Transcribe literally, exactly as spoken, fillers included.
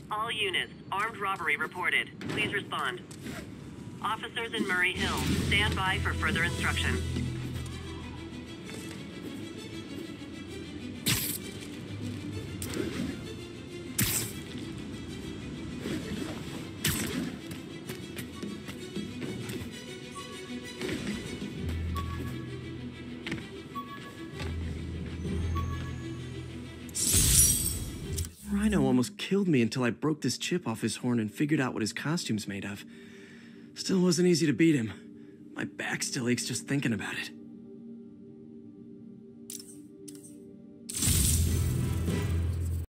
All units, armed robbery reported. Please respond. Officers in Murray Hill, stand by for further instruction. Rhino almost killed me until I broke this chip off his horn and figured out what his costume's made of. Still wasn't easy to beat him. My back still aches just thinking about it.